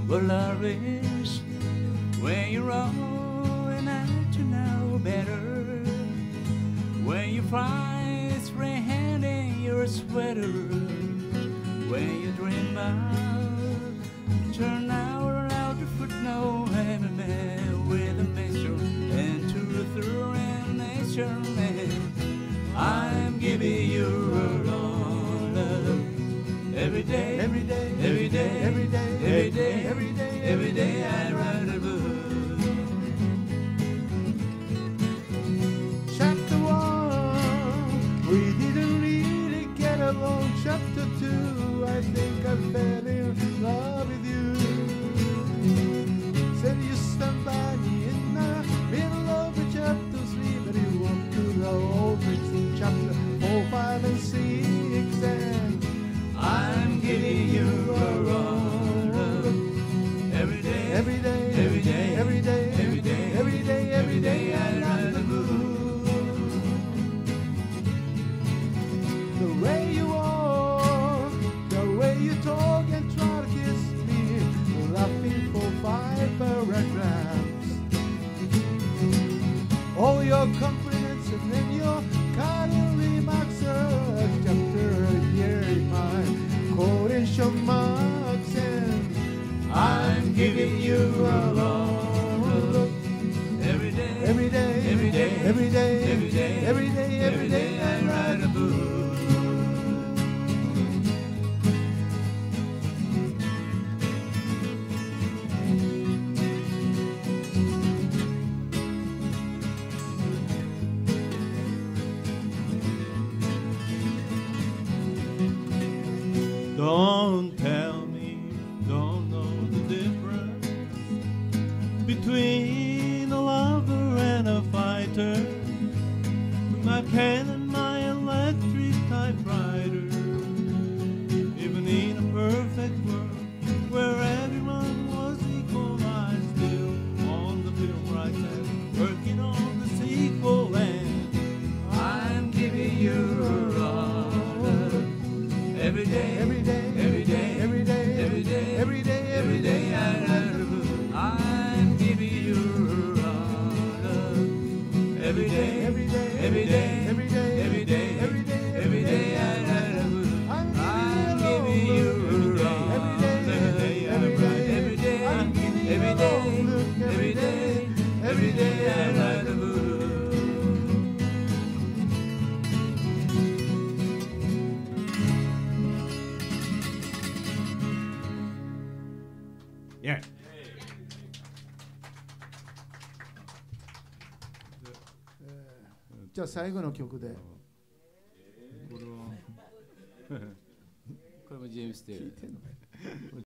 Well, I wish when you're old and that you know better, when you fly straight hand in your sweater, when you dream about turn out your foot, no heavy man with a measure and truth and nature, man. I'm giving you all love every day, every day, every day, every day, every day, every day, every day. I write a book. Chapter 1, we didn't really get along. Chapter 2, I think I fell in love with you. Said you stand by me in the middle of the chapter 3, but you walked to the old bricks in chapter 4, 5, and 6, and I'm giving you all love every day, every day, every day, every day, every day, every day, every day. I write a book. the way you walk, the way you talk and try to kiss me, laughing for 5 paragraphs. All your compliments and then your kind remarks, a chapter here in my quotation marks, and I'm giving you all love every day, every day, every day, every day, every day, every day, every day. I write a book. Don't tell me, don't know the difference between a lover and a fighter, my pen and my electric typewriter. Even in a perfect world where everyone was equal, I'm still on the film right now, working on the sequel, and I'm giving you all love every day, every day, every day, every day, every day, every day, every day. I write a book. I'm giving you all love every day, every day, every day, every day, every day, every day, every day. I write a book. I'm giving you all every day, every day, every day, I'm giving you every day, all every day, every day. I write a book. yeah. じゃあ最後の曲でこれもジェームス・テイラー。